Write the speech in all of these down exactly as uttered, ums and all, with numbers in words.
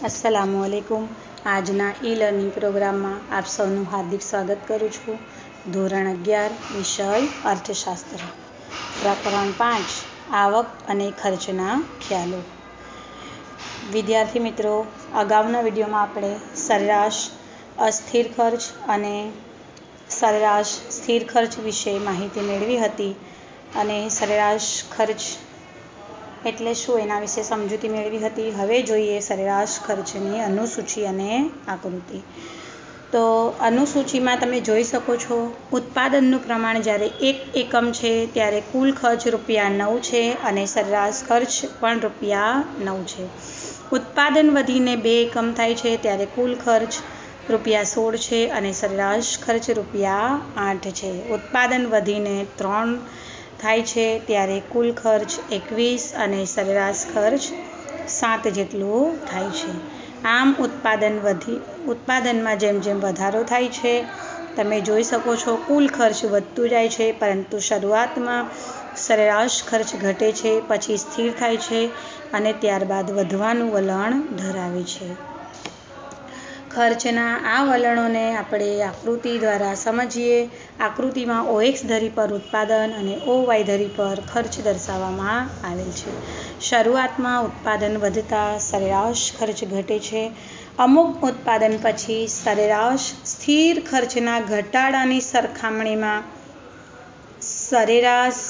अस्सलामुअलैकुम। आजना e learning programme में आप सौનું हार्दिक स्वागत करूँ छूँ। धोरण अगियार विषय अर्थशास्त्र, प्रकरण पांच आवक अने खर्चना ख्यालों। विद्यार्थी मित्रों, अगाउना विडियो में आपणे सरेराश अस्थिर खर्च अने सरेराश स्थिर खर्च विषे माहिती मेळवी हती अने सरेराश खर्च एटले शुं एना विषे समजूती मेळवी हती। हवे जोईए सरेराश खर्चनी अनुसूची अने आकृति। तो अनुसूची में तमे जोई शको छो उत्पादननुं प्रमाण ज्यारे एक एकम छे त्यारे कुल खर्च रुपया नौ छे अने सरेराश खर्च पण रुपया नौ छे। उत्पादन वधीने बे एकम थाय छे त्यारे कुल खर्च रुपया सोળ छे अने सरेराश खर्च रुपया आठ छे। उत्पादन वधीने त्रण थाय छे त्यारे कुल खर्च एकवीस अने सरेराश खर्च सात जेटलो थाय छे। आम उत्पादन वधी उत्पादन में जेम जेम वधारो थाय छे तमे जोई शको छो कुल खर्च वधतुं जाय छे, परंतु शरूआत में सरेराश खर्च घटे छे, पछी स्थिर थाय छे अने त्यारबाद वधवानुं वलण धरावे छे। खर्चना आ वलणोने आपणे आकृति द्वारा समझीए। आकृति में ओ एक्स धरी पर उत्पादन अने ओ वाय धरी पर खर्च दर्शाववामां आवेल छे। शरूआत में उत्पादन वधता सरेराश खर्च घटे छे। अमुक उत्पादन पछी सरेराश स्थिर खर्चना घटाडानी सरखामणी में सरेराश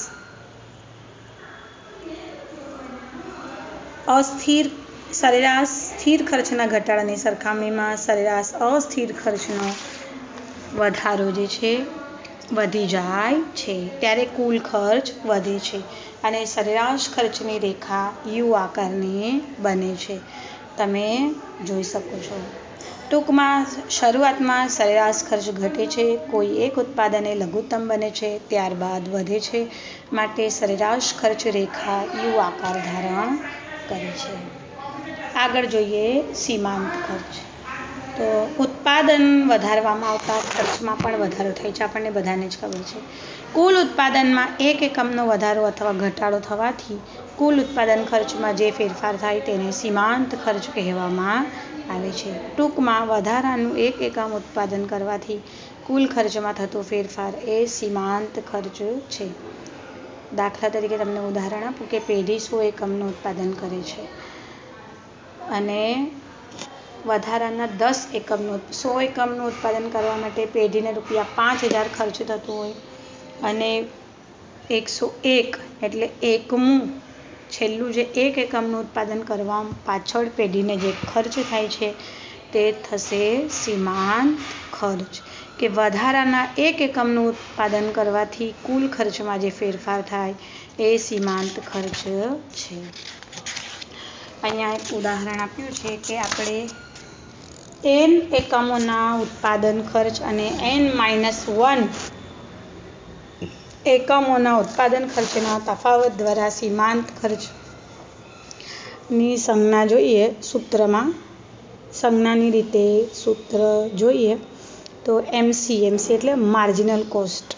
अस्थिर सरेराश स्थिर खर्चना घटाडानी सरखामणी में सरेराश अस्थिर खर्चनो वधारो जे छे वधी जाय छे त्यारे कुल खर्च वधे छे अने सरेराश खर्चनी रेखा यू आकारनी बने छे। तमे जोई शको छो। टूंकमां शरूआत में सरेराश खर्च घटे छे, कोई एक उत्पादन ए लघुत्तम बने छे त्यारबाद वधे छे, माटे सरेराश खर्च रेखा यू आकार धारण करे छे। आगळ जोईए सीमांत खर्च। तो उत्पादन वधारवामां आवता खर्चमां पण वधारो थाय छे, आपणने बधाने ज खबर छे। कुल उत्पादन में एक एकमनो वधारो अथवा घटाडो थवाथी कुल उत्पादन खर्च में जे फेरफार थाय तेने सीमांत खर्च कहेवामां आवे छे। टूंकमां वधारानुं एक एकम उत्पादन करवाथी कुल खर्च में थतो फेरफार ए सीमांत खर्च छे। दाखला तरीके तमने उदाहरण आपुं के पेढी सौ एकमनुं उत्पादन करे छे अने वधाराना दस एकमनुं सौ एकमनुं उत्पादन करवा माटे पेढीने रुपया पांच हज़ार खर्च थतो होय अने एक सौ एक एटले एकमું छेल्લું जे एक एकमनुं उत्पादन करवा पाछळ पेढीने जे खर्च थाय छे ते थशे सीमांत खर्च। के वधाराना एक एकमनुं उत्पादन करवाथी कुल खर्चमां जे फेरफार थाय ए सीमांत खर्च छे। अहींया एक उदाहरण आप्युं छे के आपणे एन एकमोना उत्पादन खर्च अने एन माइनस वन एकमोना उत्पादन खर्चना तफावत द्वारा सीमांत खर्च नी संज्ञा जोईए। सूत्र में संज्ञानी रीते सूत्र जोईए तो एमसी एमसी एटले मार्जिनल कॉस्ट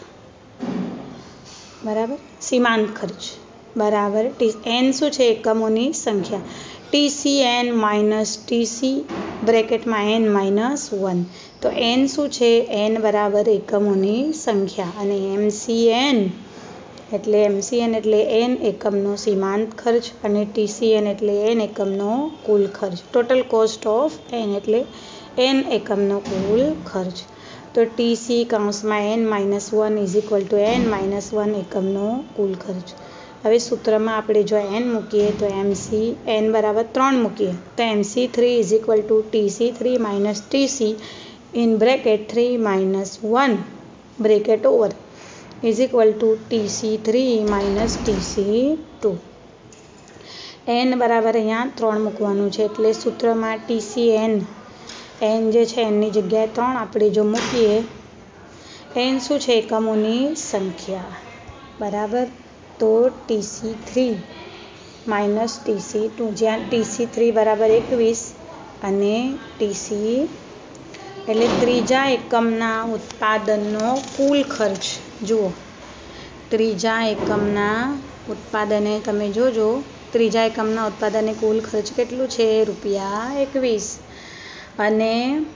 बराबर सीमांत खर्च बराबर टी एन शू छे एकमोनी संख्या T C N minus T C bracket में एन माइनस वन। तो एन शू छे एन बराबर एकमोनी संख्या अने एम सी एन एटले एम सी एन एटले एन एकमनो सीमांत खर्च अने टी सी एन एटले एन एकमनो कुल खर्च। टोटल कॉस्ट ऑफ एन एटले एन एकमनो कुल खर्च। तो टी सी काउंस में N minus one is equal to N minus one एकमनो कुल खर्च। हवे सूत्र में आपणे जो एन मूकीए तो एम सी एन बराबर त्रण मूकीए तो M C three is equal to T C three minus T C in bracket three minus one bracket over is equal to T C three minus T C two. N बराबर अहींया त्रण मूकवानुं छे एटले सूत्र में टी सी एन एन जे छे एननी जग्याए त्रण आपणे जो मूकीए एन शू छे एकमोनी संख्या बराबर तो T C three minus T C two ज्यां टी सी थ्री बराबर एकवीस अने टी सी एटले त्रीजा एकमना उत्पादननो कुल खर्च जुओ। त्रीजा एकमना उत्पादने तमे जोजो ત્રીજા એકમના ઉત્પાદને કુલ ખર્ચ કેટલું છે? રૂપિયા એકવીસ. અને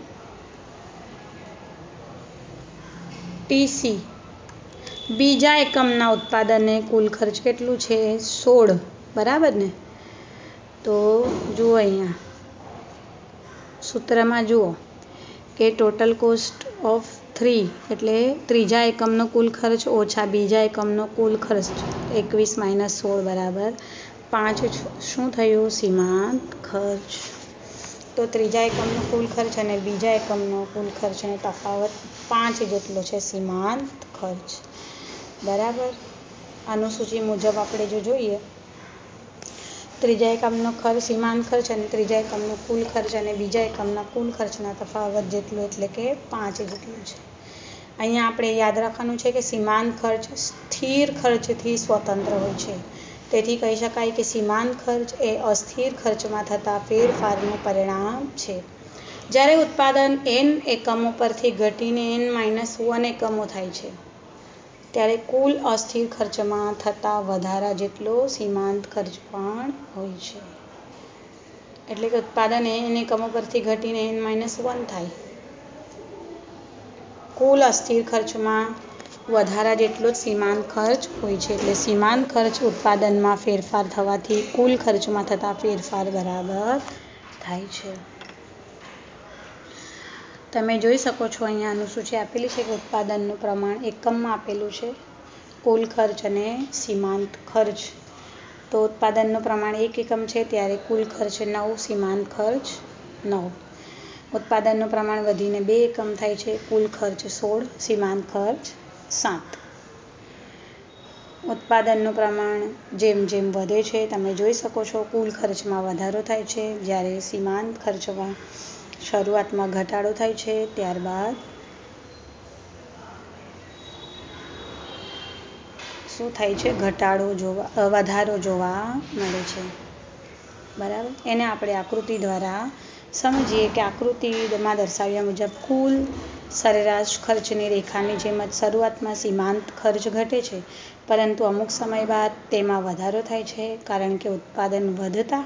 ટીસી બીજા એકમના ઉત્પાદને કુલ ખર્ચ કેટલું છે? સોળ. બરાબર ને? તો જુઓ અહીંયા સૂત્રમાં જુઓ કે ટોટલ કોસ્ટ ઓફ થ્રી એટલે ત્રીજા એકમનો કુલ ખર્ચ ઓછા બીજા એકમનો કુલ ખર્ચ એકવીસ માઇનસ સોળ બરાબર પાંચ. શું થયું? સીમાંત ખર્ચ. તો ત્રીજા એકમનો કુલ ખર્ચ અને બીજા એકમનો કુલ ખર્ચનો તફાવત પાંચ જેટલો છે સીમાંત ખર્ચ. બરાબર. અનુસૂચિ મુજબ આપણે જો જોઈએ ત્રીજા એકમનો ખર્ચ સીમાંત ખર્ચ અને ત્રીજા એકમનો કુલ ખર્ચ અને બીજા એકમના કુલ ખર્ચના તફાવત જેટલું એટલે કે પાંચ જેટલું છે. અહીંયા આપણે યાદ રાખવાનું છે કે સીમાંત ખર્ચ સ્થિર ખર્ચથી સ્વતંત્ર હોય છે. તેથી કહી શકાય કે સીમાંત ખર્ચ એ અસ્થિર ખર્ચમાં થતા ફેરફારનું પરિણામ છે. જ્યારે ઉત્પાદન એન એકમો પરથી ઘટીને એન માઇનસ વન એકમો થાય છે ત્યારે કુલ અસ્થિર ખર્ચમાં થતા વધારા જેટલો સીમાંત ખર્ચ પણ હોય છે. એટલે કે ઉત્પાદન એન એકમો પરથી ઘટીને એન માઇનસ વન થાય, કુલ અસ્થિર ખર્ચમાં વધારા જેટલો જ સીમાંત ખર્ચ હોય છે. એટલે સીમાંત ખર્ચ ઉત્પાદનમાં ફેરફાર થવાથી કુલ ખર્ચમાં થતા ફેરફાર બરાબર થાય છે. તમે જોઈ શકો છો અહીંયા અનુસૂચિ આપેલી છે કે ઉત્પાદનનું પ્રમાણ એકમમાં આપેલું છે, કુલ ખર્ચ અને સીમાંત ખર્ચ. તો ઉત્પાદનનું પ્રમાણ એક એકમ છે ત્યારે કુલ ખર્ચ નવ, સીમાંત ખર્ચ નવ. ઉત્પાદનનું પ્રમાણ વધીને બે એકમ થાય છે, કુલ ખર્ચ સોળ, સીમાંત ખર્ચ સાત. ઉત્પાદનનું પ્રમાણ જેમ જેમ વધે છે તમે જોઈ શકો છો કુલ ખર્ચમાં વધારો થાય છે, જ્યારે સીમાંત ખર્ચમાં શરૂઆતમાં ઘટાડો થાય છે ત્યારબાદ શું થાય છે? ઘટાડો જોવા વધારો જોવા મળે છે. બરાબર. એને આપણે આકૃતિ દ્વારા સમજીએ કે આકૃતિમાં દર્શાવ્યા મુજબ કુલ સરેરાશ ખર્ચની રેખાની જેમ જ શરૂઆતમાં સીમાંત ખર્ચ ઘટે છે પરંતુ અમુક સમય બાદ તેમાં વધારો થાય છે કારણ કે ઉત્પાદન વધતા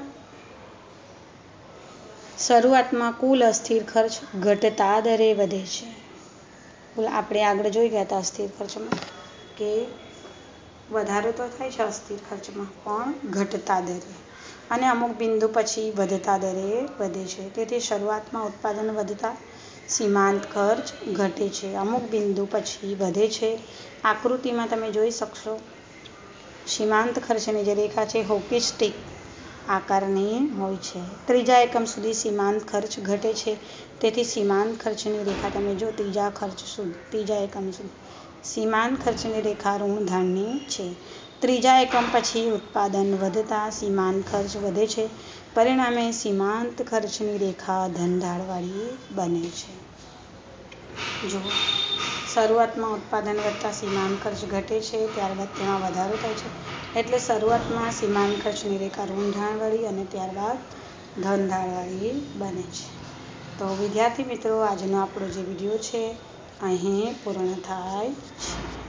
શરૂઆતમાં કુલ અસ્થિર ખર્ચ ઘટતા દરે વધે છે. આપણે આગળ જોઈ ગયા હતા અસ્થિર ખર્ચમાં કે વધારો તો થાય છે અસ્થિર ખર્ચમાં પણ ઘટતા દરે અને અમુક બિંદુ પછી વધતા દરે વધે છે. તેથી શરૂઆતમાં ઉત્પાદન વધતા સીમાંત ખર્ચ ઘટે છે, અમુક બિંદુ પછી વધે છે. આકૃતિમાં તમે જોઈ શકશો સીમાંત ખર્ચની જે રેખા છે હોકી સ્ટિક આકારની હોય છે. ત્રીજા એકમ સુધી સીમાંત ખર્ચ ઘટે છે તેથી સીમાંત ખર્ચની રેખા તમે જો ત્રીજા ખર્ચ સુધી ત્રીજા એકમ સુધી સીમાંત ખર્ચની રેખા ઋણધારની છે. ત્રીજા એકમ પછી ઉત્પાદન વધતા સીમાંત ખર્ચ વધે છે, પરિણામે સીમાંત ખર્ચની રેખા ધનઢાળવાળી બને છે. જો શરૂઆતમાં ઉત્પાદન વધતા સીમાંત ખર્ચ ઘટે છે ત્યારબાદ તેમાં વધારો થાય છે એટલે શરૂઆતમાં સીમાંત ખર્ચની રેખા ઋણઢાળવાળી અને ત્યારબાદ ધનઢાળવાળી બને છે. તો વિદ્યાર્થી મિત્રો આજનો આપણો જે વિડીયો છે અહીં પૂર્ણ થાય છે.